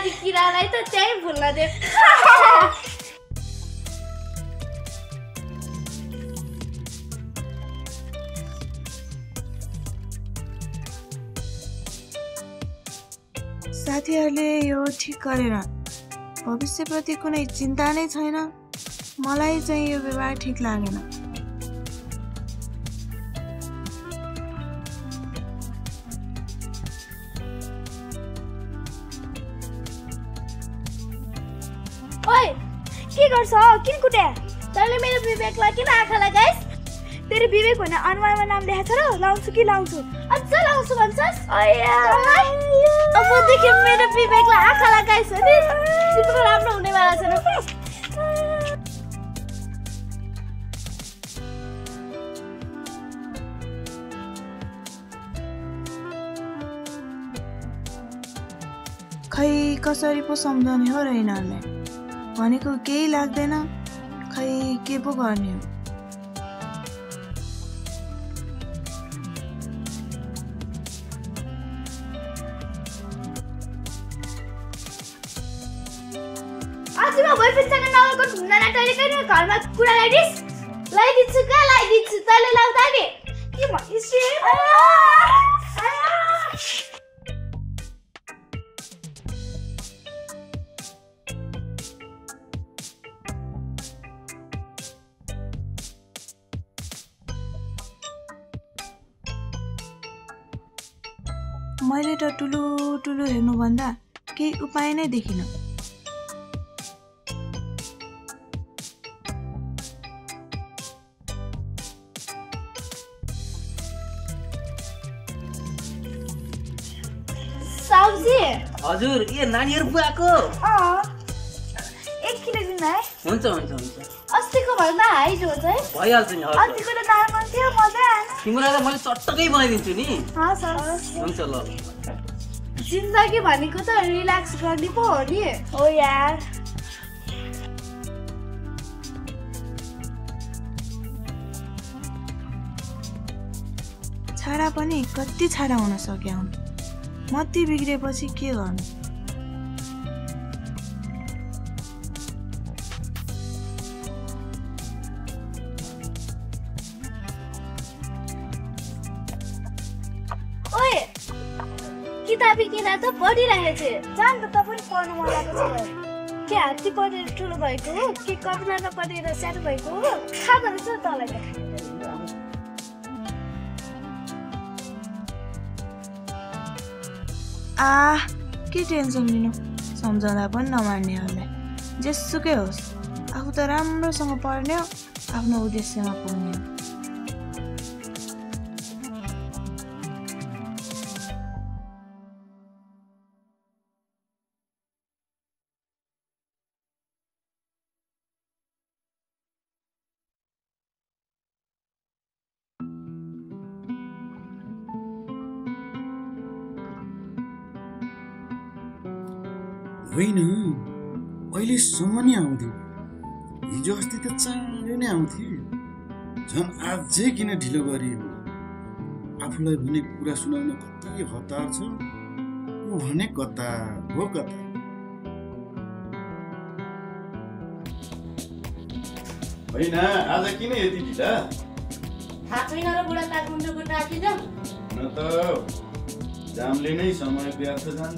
अनि किरालाई त त्यही भुल्न दे साथीहरूले यो ठिक गरेर भविष्यप्रति कुनै चिन्ता नै छैन मलाई चाहिँ यो व्यवहार ठिक लागेन ओइ के गर्छ किन कुटे तैले मेरो विवेकलाई किन आँखा लगाइस तेरो विवेक भन्ने अनुहारमा नाम लेखेछ र लाउँछु कि लाउँछु अझ लाउँछु भन्छस् अब देखि मेरो विवेकलाई आँखा लगाइस नि तिम्रो राम्रो हुनेवाला छैन खै कसरी पो सम्झाउने हो र यिनीहरूले भनेको केही लाग्दैन खै के पो गर्ने हो आजमा बोयफ्रेन्डसँग नगरको घुम्न नटरेकै नि घरमा कुरा लगाइदिस लगाइदिन्छु का लगाइदिन्छु तैले लाउँदा नि के भनिस् मैले त ठुलो ठुलो हेर्नुभन्दा केही उपाय नै देखिन साउजी हजुर ए नानीहरु पुआको 1 किलो दिनु है हुन्छ हुन्छ हुन्छ अस्तिको भन्दा हाइट हो चाहिँ भइहाल्छ नि हजुर अस्तिको त नर्मल थियो मजा आएन तिमीलाई त मैले चट्टकै बनाइदिन्छु नि सर हुन्छ ल जिन्दगी भनेको त रिल्याक्स गर्ने पो हो नि हो यार छाडा पनि कति छाडा हुन सक्या हुन् मती बिग्रेपछि के गर्नु ओए किताबी किना त पढिरहेछ जान त पनि पढ्नु मन लागेको छ के हात्ती पढेर ठुलो भएको हो के कविता नपढेर सानो भएको हो खाँदो रहेछ तँलाई त के टेन्सन लिनु सम्झाउँदा पनि नमान्नेहरूलाई जेसुकै होस् आफू त राम्रोसँग पढ्ने हो आफ्नो उद्देश्यमा पुग्ने हो होइन अहिलेसम्म नि आउँथ्यो हिजो अस्ति त चाँडै नै आउँथ्यो झन् अझै किन ढिलो गरियो आफूलाई भने कुरा सुनाउन कति हतार छ ऊ भने कता हो कता होइन आज किन यति ढिला थाहा छैन र बुढा काठमाडौँको टाँकी जाम न त जामले नै समय व्यर्थ जान्छ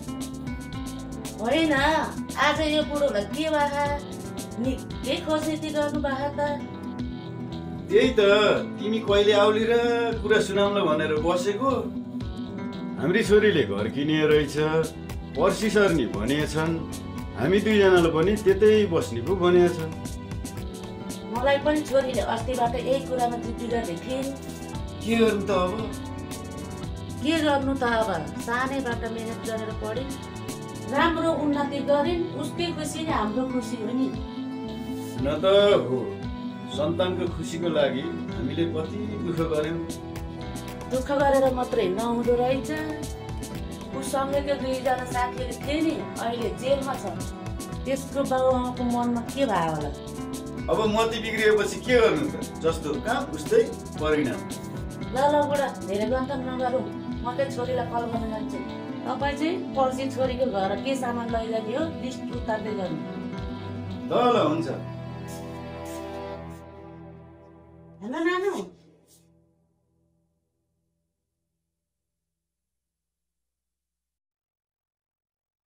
होइन आज यो बुढोलाई के बाखा निकै खोजेती गर्नु बाखा त त्यही त तिमी कहिले आउली र कुरा सुनाउन भनेर बसेको हाम्री छोरीले घर किने रहेछ पर्सि सर्नी भनेछन् हामी दुईजनाले पनि त्यतै बस्ने पो भनेछ मलाई पनि छोरीले अस्तिबाट यही कुरामा जिद्दी गर्दै थिइन् के गर्नु त अब के गर्नु त अब सानैबाट मेहनत गरेर पढिन् राम्रो उन्नति गरिन् उसकै खुसी नै हाम्रो खुसी हो नि न त हो सन्तानको खुसीको लागि हामीले कति दुःख गर्यौं दुःख गरेर मात्रै नहुँदो रहेछ उसँगैको दुईजना साथीहरू थिए नि अहिले जेलमा छ त्यसको बाबुआमाको मनमा के भयो होला अब मती बिग्रिएपछि के गर्नु त जस्तो काम उस्तै परिणाम ल बुढा धेरै गन्तम नगरौँ म चाहिँ छोरीलाई कल गर्न जान्छु तपाईँ चाहिँ पर्सि छोरीको घर के सामान लैजाने हो लिस्ट उतार्दै गर्नु ल ल हुन्छ हेलो नानु